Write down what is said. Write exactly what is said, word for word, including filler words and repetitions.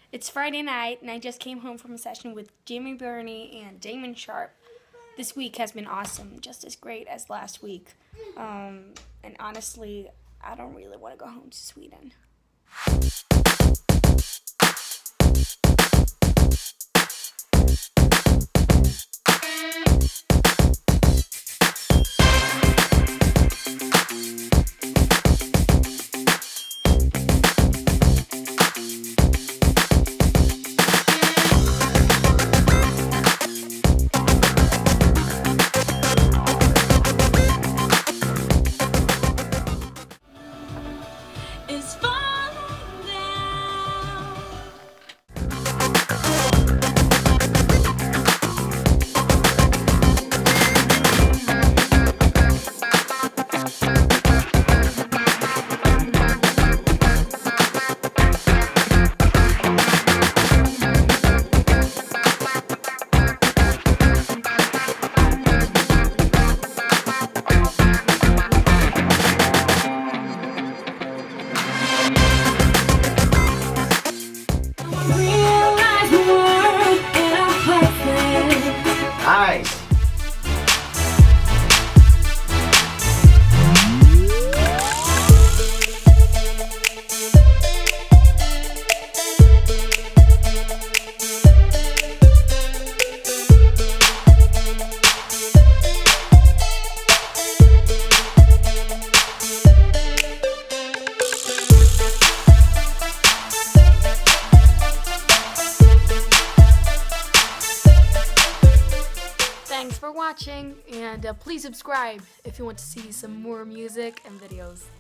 It's Friday night, and I just came home from a session with Jimmy Burney and Damon Sharp. This week has been awesome, just as great as last week. Um, and honestly, I don't really want to go home to Sweden. It's falling down. Realize the world in our places. Nice. Thanks for watching, and uh, please subscribe if you want to see some more music and videos.